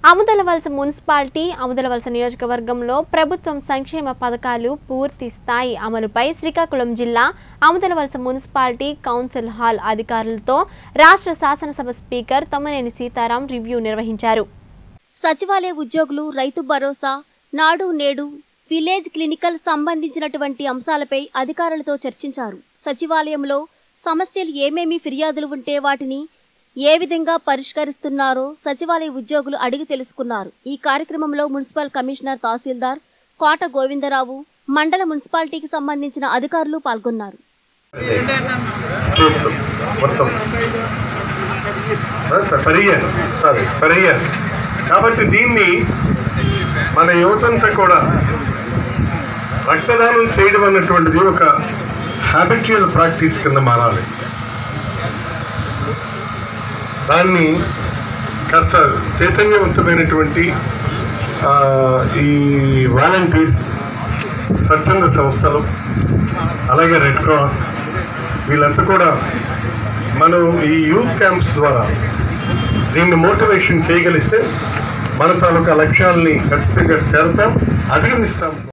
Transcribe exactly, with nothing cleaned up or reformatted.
అముదలవలస municipality అముదలవలస నియోజకవర్గంలో ప్రభుత్వం సంక్షేమ పథకాలు పూర్తి స్థాయి అమలుపై శ్రీకాకుళం జిల్లా అముదలవలస మున్సిపాలిటీ కౌన్సిల్ హాల్ అధికారులతో రాష్ట్ర శాసనసభ స్పీకర్ తమ్మినేని సీతారాం రివ్యూ నిర్వహించారు. సచివాలయ ఉద్యోగులు రైతు భరోసా నాడు నేడు విలేజ్ క్లినికల్ సంబంధించినటువంటి అంశాలపై అధికారులతో చర్చించారు. సచివాలయంలో సమస్యలు ఏమేమి ఫిర్యాదులు ఉంటే వాటిని ఏ విధంగా పరిష్కరిస్తున్నారో సచివాలయ ఉద్యోగులు అడిగి తెలుసుకున్నారు. ఈ కార్యక్రమంలో మున్సిపల్ కమిషనర్, తహసీల్దార్ కోట గోవిందరావు, మండల మున్సిపాలిటీకి సంబంధించిన అధికారులు పాల్గొన్నారు. కాబట్టి దీన్ని మన యువతంతా కూడా రక్తదానం చేయడం అన్నటువంటిది ఒక హ్యాబిచువల్ ప్రాక్టీస్ కింద మారాలి. దాన్ని కాస్త చైతన్యవంతమైనటువంటి ఈ వాలంటీర్స్, స్వచ్ఛంద సంస్థలు, అలాగే రెడ్ క్రాస్ వీళ్ళంతా కూడా మనం ఈ యూత్ క్యాంప్స్ ద్వారా దీన్ని మోటివేషన్ చేయగలిస్తే మన తాలూకా లక్ష్యాలని ఖచ్చితంగా చేరతాం, అధిగమిస్తాం.